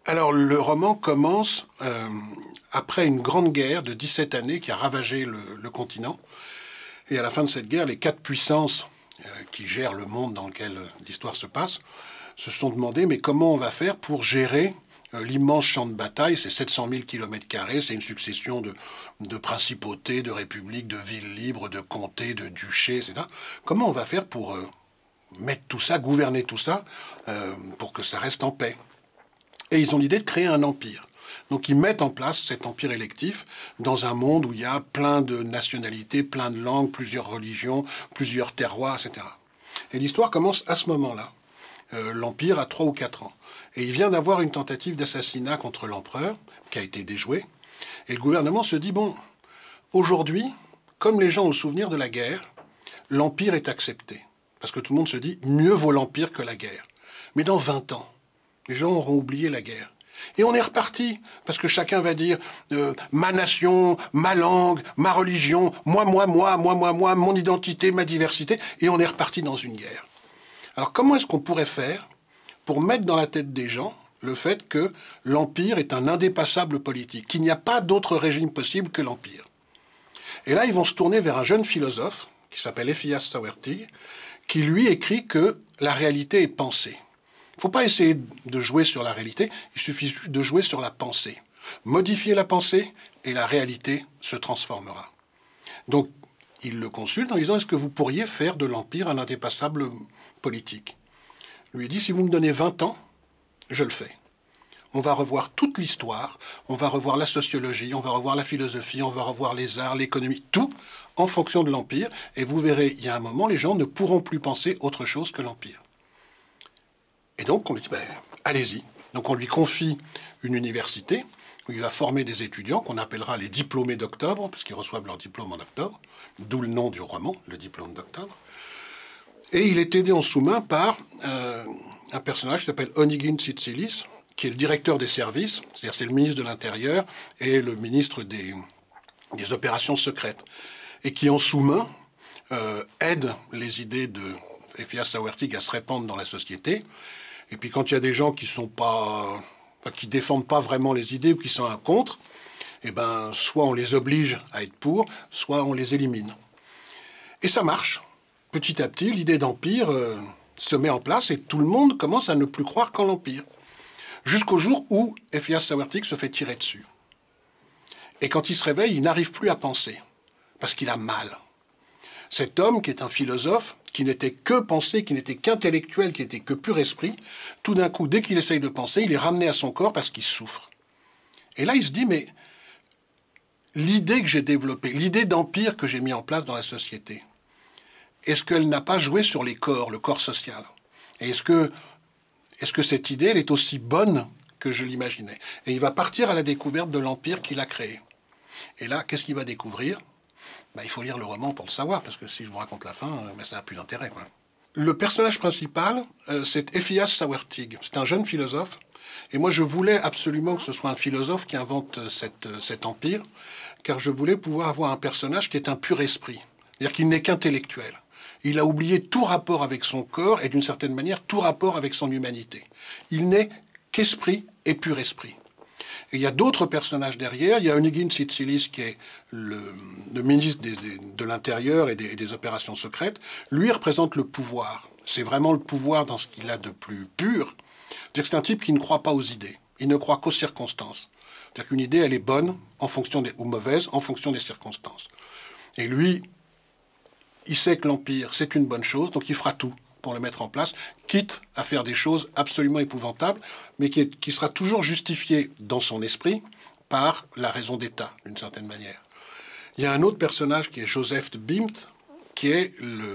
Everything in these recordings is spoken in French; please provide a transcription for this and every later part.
Alors, le roman commence après une grande guerre de 17 années qui a ravagé le continent. Et à la fin de cette guerre, les quatre puissances qui gèrent le monde dans lequel l'histoire se passe se sont demandé, mais comment on va faire pour gérer l'immense champ de bataille, c'est 700 000 km², c'est une succession de principautés, de républiques, de villes libres, de comtés, de duchés, etc. Comment on va faire pour mettre tout ça, gouverner tout ça, pour que ça reste en paix? Et ils ont l'idée de créer un empire. Donc ils mettent en place cet empire électif dans un monde où il y a plein de nationalités, plein de langues, plusieurs religions, plusieurs terroirs, etc. Et l'histoire commence à ce moment-là. L'empire a 3 ou 4 ans. Et il vient d'avoir une tentative d'assassinat contre l'empereur, qui a été déjouée. Et le gouvernement se dit, bon, aujourd'hui, comme les gens ont le souvenir de la guerre, l'empire est accepté. Parce que tout le monde se dit, mieux vaut l'empire que la guerre. Mais dans 20 ans, les gens auront oublié la guerre. Et on est reparti, parce que chacun va dire ma nation, ma langue, ma religion, moi, mon identité, ma diversité, et on est reparti dans une guerre. Alors comment est-ce qu'on pourrait faire pour mettre dans la tête des gens le fait que l'empire est un indépassable politique, qu'il n'y a pas d'autre régime possible que l'empire? Et là, ils vont se tourner vers un jeune philosophe qui s'appelle Ephias Sauertig, qui lui écrit que la réalité est pensée. Il ne faut pas essayer de jouer sur la réalité, il suffit juste de jouer sur la pensée. Modifier la pensée et la réalité se transformera. Donc, il le consulte en disant, est-ce que vous pourriez faire de l'Empire un indépassable politique? Il lui dit, si vous me donnez 20 ans, je le fais. On va revoir toute l'histoire, on va revoir la sociologie, on va revoir la philosophie, on va revoir les arts, l'économie, tout en fonction de l'Empire. Et vous verrez, il y a un moment, les gens ne pourront plus penser autre chose que l'Empire. Et donc, on lui dit, ben, allez-y. Donc, on lui confie une université où il va former des étudiants qu'on appellera les diplômés d'octobre, parce qu'ils reçoivent leur diplôme en octobre, d'où le nom du roman, le diplôme d'octobre. Et il est aidé en sous-main par un personnage qui s'appelle Onegin Tsitsiliss, qui est le directeur des services, c'est-à-dire c'est le ministre de l'Intérieur et le ministre des opérations secrètes, et qui en sous-main aide les idées de Ephias Sauertig à se répandre dans la société. Et puis quand il y a des gens qui sont pas, qui défendent pas vraiment les idées ou qui sont contre, eh ben soit on les oblige à être pour, soit on les élimine. Et ça marche. Petit à petit, l'idée d'empire se met en place et tout le monde commence à ne plus croire qu'en l'empire. Jusqu'au jour où Ephias Sauertig se fait tirer dessus. Et quand il se réveille, il n'arrive plus à penser, parce qu'il a mal. Cet homme, qui est un philosophe, qui n'était que pensée, qui n'était qu'intellectuel, qui n'était que pur esprit, tout d'un coup, dès qu'il essaye de penser, il est ramené à son corps parce qu'il souffre. Et là, il se dit, mais l'idée que j'ai développée, l'idée d'empire que j'ai mis en place dans la société, est-ce qu'elle n'a pas joué sur les corps, le corps social? Et est-ce que cette idée, elle est aussi bonne que je l'imaginais? Et il va partir à la découverte de l'empire qu'il a créé. Et là, qu'est-ce qu'il va découvrir? Ben, il faut lire le roman pour le savoir, parce que si je vous raconte la fin, ben, ça n'a plus d'intérêt, quoi. Le personnage principal, c'est Ephias Sauertig. C'est un jeune philosophe. Et moi, je voulais absolument que ce soit un philosophe qui invente cet empire, car je voulais pouvoir avoir un personnage qui est un pur esprit. C'est-à-dire qu'il n'est qu'intellectuel. Il a oublié tout rapport avec son corps et d'une certaine manière tout rapport avec son humanité. Il n'est qu'esprit et pur esprit. Et il y a d'autres personnages derrière. Il y a Onegin Tsitsiliss qui est le ministre de l'Intérieur et des opérations secrètes. Lui représente le pouvoir. C'est vraiment le pouvoir dans ce qu'il a de plus pur. C'est-à-dire que c'est un type qui ne croit pas aux idées. Il ne croit qu'aux circonstances. C'est-à-dire qu'une idée, elle est bonne en fonction ou mauvaise en fonction des circonstances. Et lui, il sait que l'Empire, c'est une bonne chose, donc il fera tout pour le mettre en place, quitte à faire des choses absolument épouvantables, mais qui sera toujours justifié dans son esprit par la raison d'État, d'une certaine manière. Il y a un autre personnage qui est Joseph de Bimt, qui est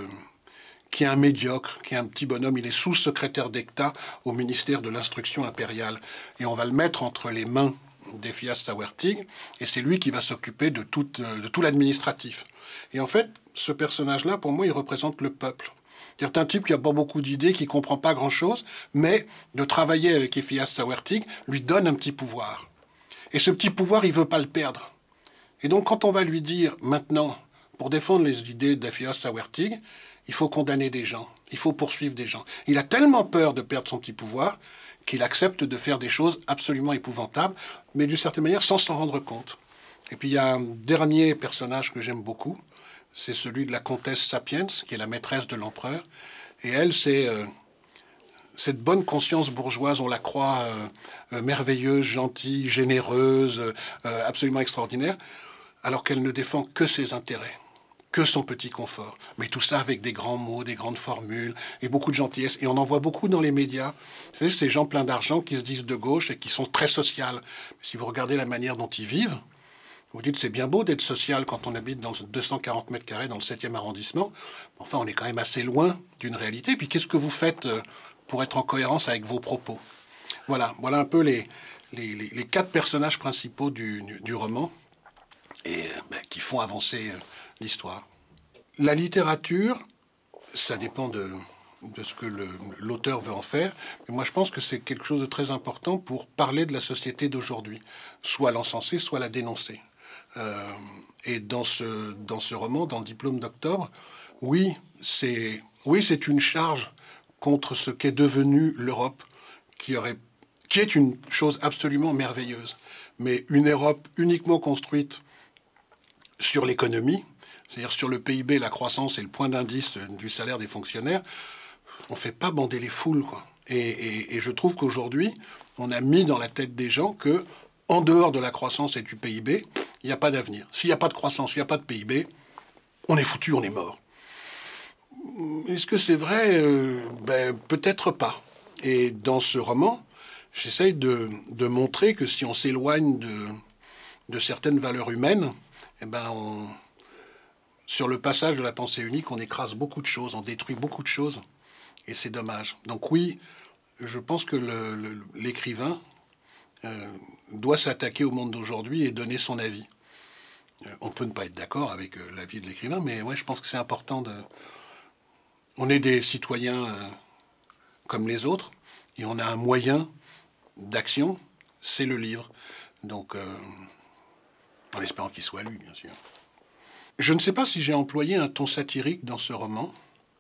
un médiocre, qui est un petit bonhomme. Il est sous-secrétaire d'État au ministère de l'Instruction impériale. Et on va le mettre entre les mains d'Ephias Sauertig, et c'est lui qui va s'occuper de tout l'administratif. Et en fait, ce personnage-là, pour moi, il représente le peuple. C'est un type qui n'a pas beaucoup d'idées, qui ne comprend pas grand-chose, mais de travailler avec Ephias Sauertig lui donne un petit pouvoir. Et ce petit pouvoir, il ne veut pas le perdre. Et donc, quand on va lui dire, maintenant, pour défendre les idées d'Ephias Sauertig, il faut condamner des gens, il faut poursuivre des gens. Il a tellement peur de perdre son petit pouvoir qu'il accepte de faire des choses absolument épouvantables, mais d'une certaine manière sans s'en rendre compte. Et puis il y a un dernier personnage que j'aime beaucoup, c'est celui de la comtesse Sapiens, qui est la maîtresse de l'empereur. Et elle, c'est cette bonne conscience bourgeoise, on la croit merveilleuse, gentille, généreuse, absolument extraordinaire, alors qu'elle ne défend que ses intérêts, que son petit confort. Mais tout ça avec des grands mots, des grandes formules et beaucoup de gentillesse. Et on en voit beaucoup dans les médias. Vous savez, ces gens pleins d'argent qui se disent de gauche et qui sont très sociales. Mais si vous regardez la manière dont ils vivent, vous dites c'est bien beau d'être social quand on habite dans 240 mètres carrés dans le 7e arrondissement. Enfin, on est quand même assez loin d'une réalité. Puis qu'est-ce que vous faites pour être en cohérence avec vos propos? Voilà un peu les 4 personnages principaux du roman et qui font avancer l'histoire. La littérature, ça dépend de ce que l'auteur veut en faire. Mais moi, je pense que c'est quelque chose de très important pour parler de la société d'aujourd'hui. Soit l'encenser, soit la dénoncer. Et dans ce roman, dans le Diplôme d'octobre, oui, c'est une charge contre ce qu'est devenu l'Europe, qui est une chose absolument merveilleuse. Mais une Europe uniquement construite sur l'économie, c'est-à-dire sur le PIB, la croissance et le point d'indice du salaire des fonctionnaires, on ne fait pas bander les foules, quoi. Et je trouve qu'aujourd'hui, on a mis dans la tête des gens que, en dehors de la croissance et du PIB, il n'y a pas d'avenir. S'il n'y a pas de croissance, il n'y a pas de PIB, on est foutu, on est mort. Est-ce que c'est vrai? Peut-être pas. Et dans ce roman, j'essaye de montrer que si on s'éloigne de certaines valeurs humaines, sur le passage de la pensée unique, on écrase beaucoup de choses, on détruit beaucoup de choses, et c'est dommage. Donc oui, je pense que l'écrivain doit s'attaquer au monde d'aujourd'hui et donner son avis. On peut ne pas être d'accord avec l'avis de l'écrivain, mais ouais, je pense que c'est important de... On est des citoyens comme les autres, et on a un moyen d'action, c'est le livre. Donc, en espérant qu'il soit lu, bien sûr. Je ne sais pas si j'ai employé un ton satirique dans ce roman.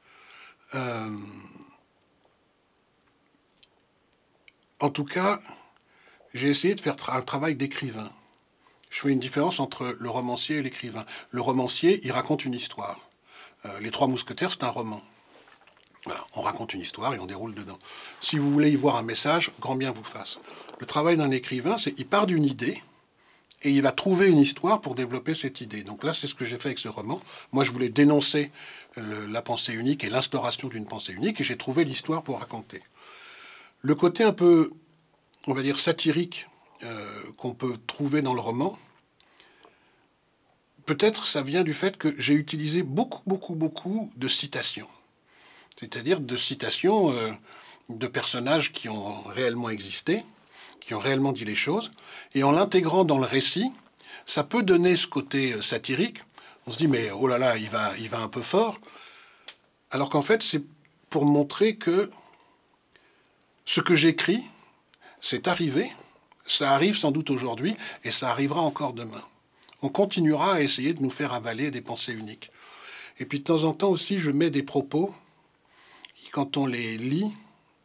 En tout cas, j'ai essayé de faire un travail d'écrivain. Je fais une différence entre le romancier et l'écrivain. Le romancier, il raconte une histoire. Les Trois Mousquetaires, c'est un roman. Voilà, on raconte une histoire et on déroule dedans. Si vous voulez y voir un message, grand bien vous fasse. Le travail d'un écrivain, c'est qu'il part d'une idée et il va trouver une histoire pour développer cette idée. Donc là, c'est ce que j'ai fait avec ce roman. Moi, je voulais dénoncer la pensée unique et l'instauration d'une pensée unique, et j'ai trouvé l'histoire pour raconter. Le côté un peu, on va dire, satirique qu'on peut trouver dans le roman, peut-être ça vient du fait que j'ai utilisé beaucoup de citations. C'est-à-dire de citations de personnages qui ont réellement existé, qui ont réellement dit les choses, et en l'intégrant dans le récit, ça peut donner ce côté satirique. On se dit, mais oh là là, il va un peu fort. Alors qu'en fait, c'est pour montrer que ce que j'écris, c'est arrivé, ça arrive sans doute aujourd'hui, et ça arrivera encore demain. On continuera à essayer de nous faire avaler des pensées uniques. Et puis de temps en temps aussi, je mets des propos qui, quand on les lit,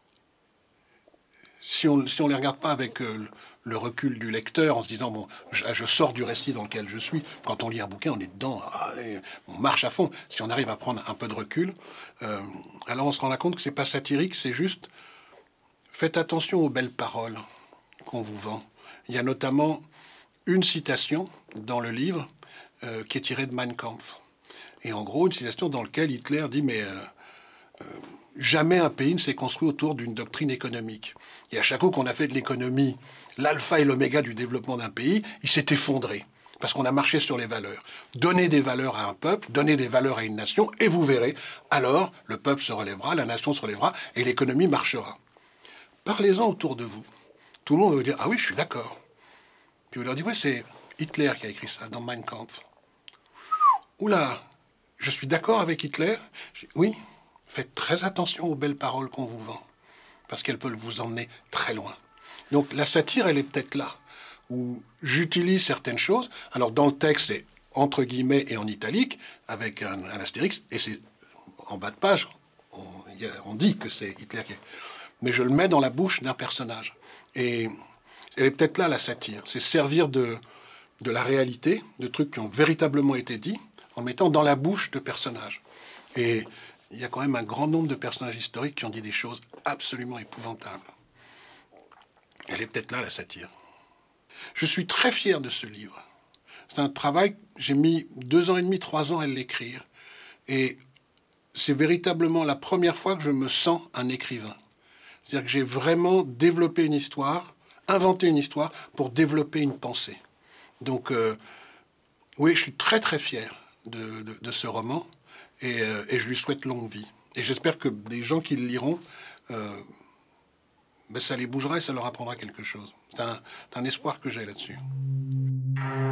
si on les regarde pas avec le recul du lecteur, en se disant, bon, je sors du récit dans lequel je suis, quand on lit un bouquin, on est dedans, on marche à fond. Si on arrive à prendre un peu de recul, alors on se rend compte que c'est pas satirique, c'est juste, faites attention aux belles paroles qu'on vous vend. Il y a notamment une citation dans le livre qui est tirée de Mein Kampf. Et en gros, une citation dans laquelle Hitler dit, mais jamais un pays ne s'est construit autour d'une doctrine économique. Et à chaque coup qu'on a fait de l'économie l'alpha et l'oméga du développement d'un pays, il s'est effondré. Parce qu'on a marché sur les valeurs. Donnez des valeurs à un peuple, donnez des valeurs à une nation, et vous verrez, alors le peuple se relèvera, la nation se relèvera, et l'économie marchera. Parlez-en autour de vous. Tout le monde va vous dire, ah oui, je suis d'accord. Puis vous leur dites, ouais, c'est Hitler qui a écrit ça dans Mein Kampf. Oula, je suis d'accord avec Hitler. Oui, faites très attention aux belles paroles qu'on vous vend, parce qu'elles peuvent vous emmener très loin. Donc la satire, elle est peut-être là, où j'utilise certaines choses. Alors dans le texte, c'est entre guillemets et en italique, avec un astérix, et c'est en bas de page, on dit que c'est Hitler qui est... mais je le mets dans la bouche d'un personnage. Et elle est peut-être là, la satire. C'est servir de la réalité, de trucs qui ont véritablement été dits, en mettant dans la bouche de personnages. Et il y a quand même un grand nombre de personnages historiques qui ont dit des choses absolument épouvantables. Elle est peut-être là, la satire. Je suis très fier de ce livre. C'est un travail, j'ai mis 2 ans et demi, 3 ans à l'écrire. Et c'est véritablement la première fois que je me sens un écrivain. C'est-à-dire que j'ai vraiment développé une histoire, inventé une histoire pour développer une pensée. Donc, oui, je suis très très fier de ce roman et je lui souhaite longue vie. Et j'espère que des gens qui le liront, ça les bougera et ça leur apprendra quelque chose. C'est un espoir que j'ai là-dessus.